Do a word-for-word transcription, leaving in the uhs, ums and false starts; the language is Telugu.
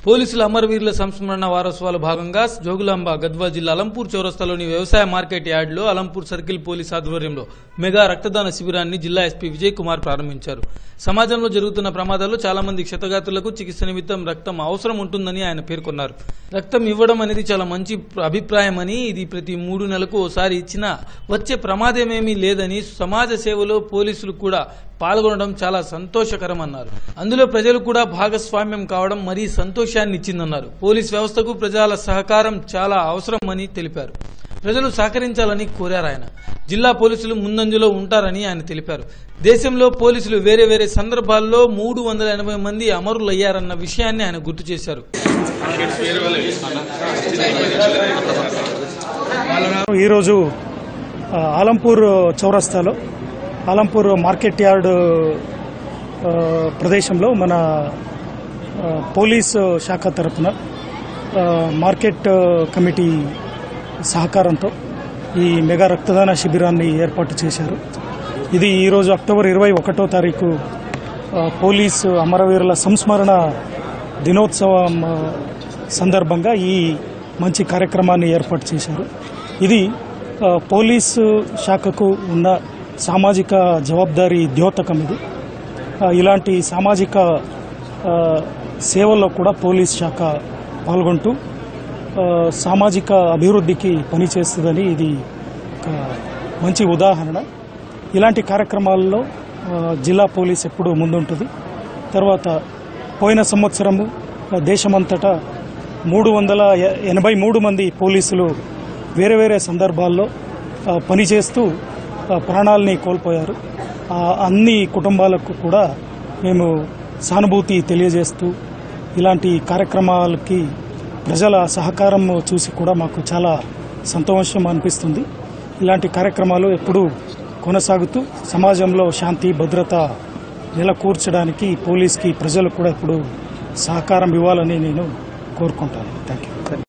పోలీసుల అమరవీరుల సంస్మరణ వారోత్సవాల భాగంగా జోగులాంబ గద్వాల జిల్లా అలంపూర్ చౌరస్తాలోని వ్యవసాయ మార్కెట్ యార్డులో అలంపూర్ సర్కిల్ పోలీస్ ఆధ్వర్యంలో మెగా రక్తదాన శిబిరాన్ని జిల్లా ఎస్పీ విజయ్ కుమార్ ప్రారంభించారు. సమాజంలో జరుగుతున్న ప్రమాదాల్లో చాలా మంది క్షతగాత్రులకు చికిత్స నిమిత్తం రక్తం అవసరం ఉంటుందని ఆయన పేర్కొన్నారు. రక్తం ఇవ్వడం అనేది చాలా మంచి అభిప్రాయమని, ఇది ప్రతి మూడు నెలలకు ఓసారి ఇచ్చినా వచ్చే ప్రమాదమేమీ లేదని, సమాజ సేవలో పోలీసులు కూడా పాల్గొనడం చాలా సంతోషకరమన్నారు. అందులో ప్రజలు కూడా భాగస్వామ్యం కావడం మరీ సంతోషాన్ని ఇచ్చిందన్నారు. పోలీస్ వ్యవస్థకు ప్రజల సహకారం చాలా అవసరమని తెలిపారు. ప్రజలు సహకరించాలని కోరారు. ఆయన జిల్లా పోలీసులు ముందంజలో ఉంటారని ఆయన తెలిపారు. దేశంలో పోలీసులు వేరే వేరే సందర్భాల్లో మూడు వందల ఎనభై మంది అమరులయ్యారన్న విషయాన్ని ఆయన గుర్తు చేశారు. ఈరోజు అలంపూర్ చౌరస్తాలో అలంపూర్ మార్కెట్ యార్డ్ ప్రదేశంలో మన పోలీసు శాఖ తరఫున మార్కెట్ కమిటీ సహకారంతో ఈ మెగా రక్తదాన శిబిరాన్ని ఏర్పాటు చేశారు. ఇది ఈరోజు అక్టోబర్ ఇరవై ఒకటో తారీఖు పోలీసు అమరవీరుల సంస్మరణ దినోత్సవం సందర్భంగా ఈ మంచి కార్యక్రమాన్ని ఏర్పాటు చేశారు. ఇది పోలీసు శాఖకు ఉన్న సామాజిక జవాబారీ ద్యోతకం. ఇది ఇలాంటి సామాజిక సేవల్లో కూడా పోలీస్ శాఖ పాల్గొంటూ సామాజిక అభివృద్ధికి పనిచేస్తుందని ఇది ఒక మంచి ఉదాహరణ. ఇలాంటి కార్యక్రమాల్లో జిల్లా పోలీస్ ఎప్పుడూ ముందుంటుంది. తర్వాత పోయిన సంవత్సరము దేశమంతటా మూడు వందల ఎనభై మూడు మంది పోలీసులు వేరే వేరే సందర్భాల్లో పనిచేస్తూ ప్రాణాలని కోల్పోయారు. అన్ని కుటుంబాలకు కూడా మేము సానుభూతి తెలియజేస్తూ ఇలాంటి కార్యక్రమాలకి ప్రజల సహకారం చూసి కూడా మాకు చాలా సంతోషం అనిపిస్తుంది. ఇలాంటి కార్యక్రమాలు ఎప్పుడూ కొనసాగుతూ సమాజంలో శాంతి భద్రత నెలకూర్చడానికి పోలీస్కి ప్రజలు కూడా ఎప్పుడు సహకారం ఇవ్వాలని నేను కోరుకుంటాను. Thank you.